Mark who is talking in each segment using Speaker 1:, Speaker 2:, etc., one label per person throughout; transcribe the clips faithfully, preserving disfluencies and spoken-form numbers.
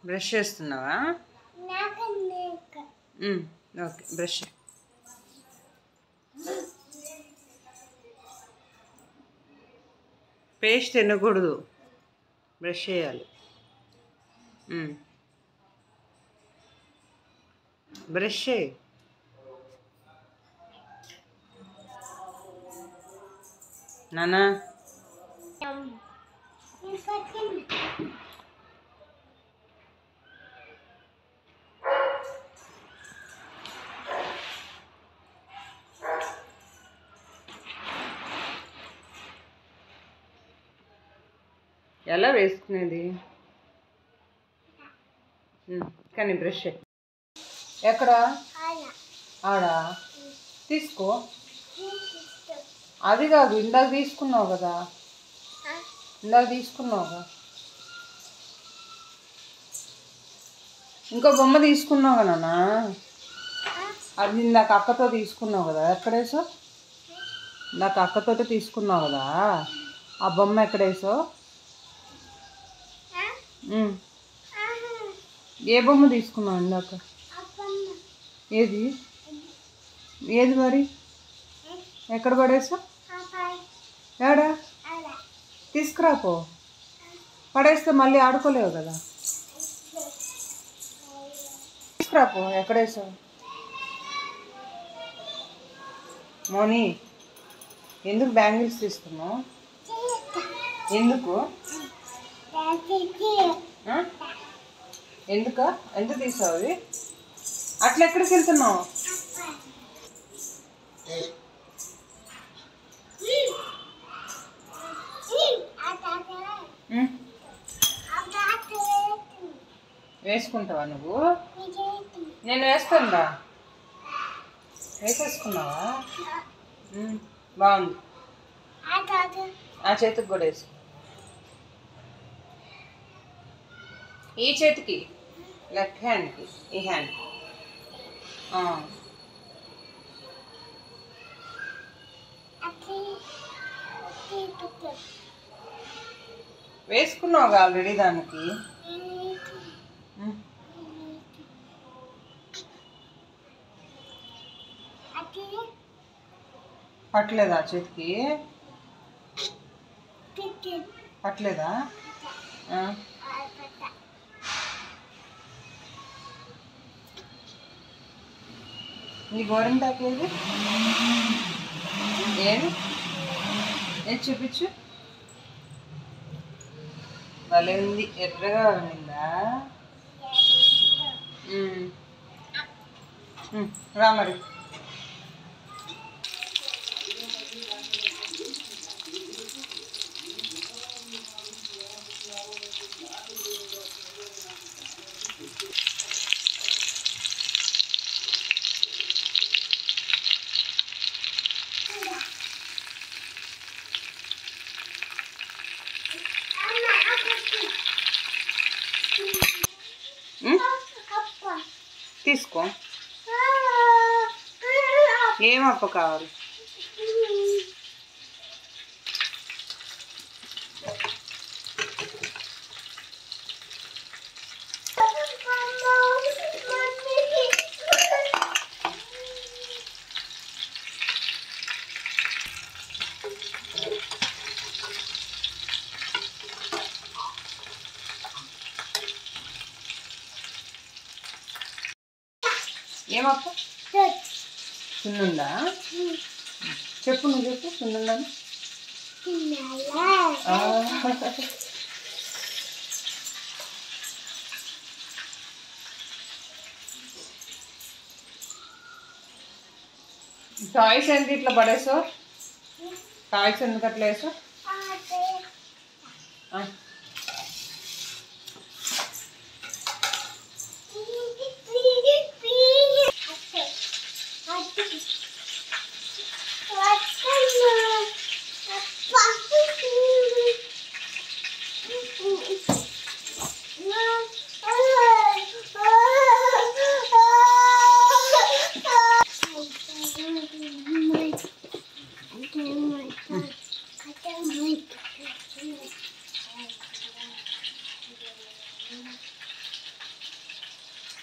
Speaker 1: Brush చేస్తున్నావా? Okay brush. Paste తినకూడదు, brush చేయాలి. బ్రష్ చేయి. నానా ఎలా వేసుకునేది? కానీ బ్రష్ ఎక్కడ? ఆడా తీసుకో. అది కాదు, ఇందాక తీసుకున్నావు కదా, ఇందాక తీసుకున్నావుగా. ఇంకో బొమ్మ తీసుకున్నావు కదా నాన్న, అది ఇందాక అక్కతో తీసుకున్నావు కదా, ఎక్కడేసో? ఇందాక అక్కతో తీసుకున్నావు కదా, ఆ బొమ్మ ఎక్కడేసో? ఏ బొమ్మ తీసుకున్నావు ఇందాక? ఏది ఏది మరి? ఎక్కడ పడేసా? ఏడా? తీసుకురాపో. పడేస్తే మళ్ళీ ఆడుకోలేవు కదా. తీసుకురాపో. ఎక్కడేసావు? మోని, ఎందుకు బ్యాంగిల్స్ తీసుకున్నావు? ఎందుకు ఎందుక ఎంత తీసావు అవి? అట్లా ఎక్కడికి వెళ్తున్నావు? వేసుకుంటావా నువ్వు? నేను వేస్తానురా. వేసేసుకున్నావా? బాగుంది. ఆ చేతికి కూడా వేసుకో. ఈ చేతికి, లెఫ్ట్ హ్యాండ్కి, ఈ హ్యాండ్. వేసుకున్నావుగా ఆల్రెడీ దానికి. పట్టలేదా చేతికి? పట్టలేదా? నీ గోరింటాకు ఏది? ఏది ఏది చూపించు. భలే ఉంది, ఎర్రగా ఉండిందా? రా మరి. తీసుకో. ఏం అప్ప కావాలి? ఏమప్ప? సున్నుందా? చెప్పు, నువ్వు చెప్పు. సున్నుందా? టాయ్స్ ఎంత ఇట్లా పడేసో? టాయ్స్ ఎందుకు అట్లా వేసో?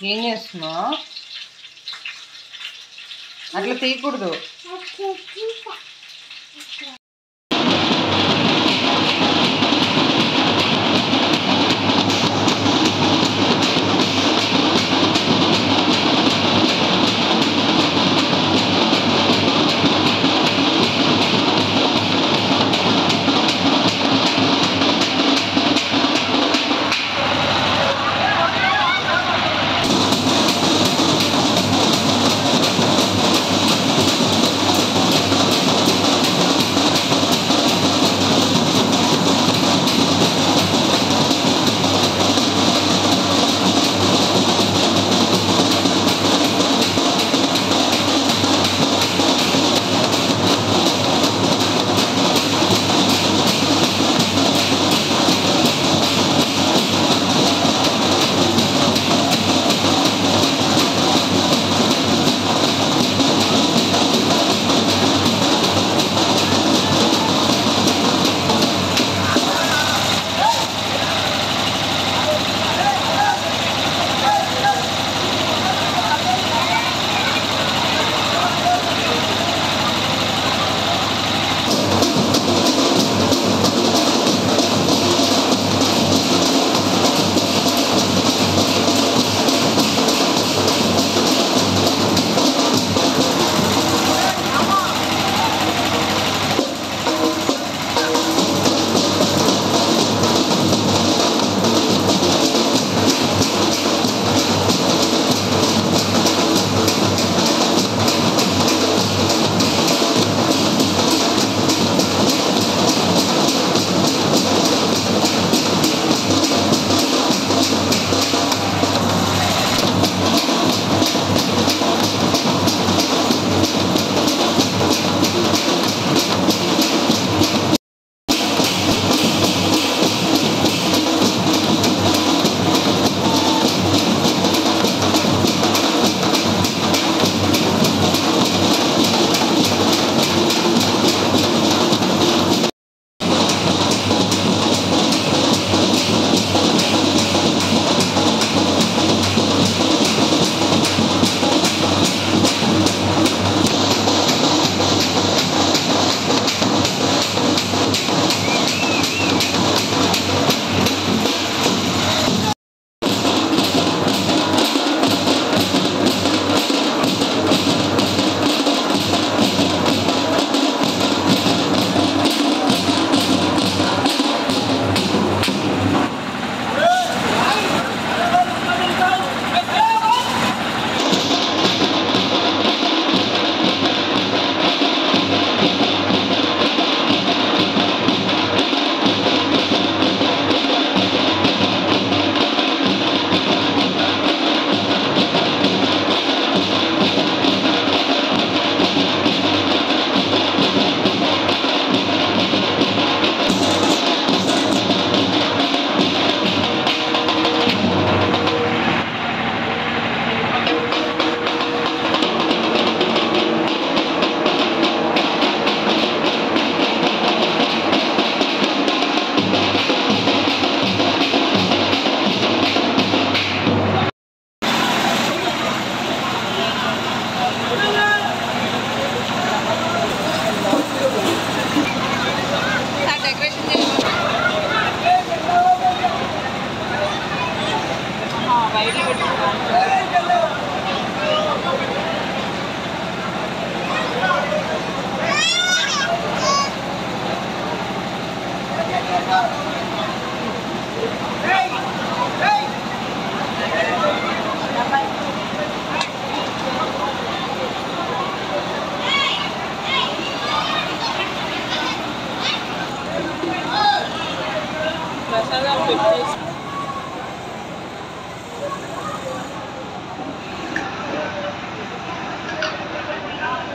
Speaker 1: ఏం చేస్తున్నావు? అట్లా తీయకూడదు.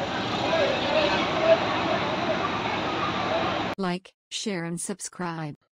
Speaker 2: Like, share and subscribe.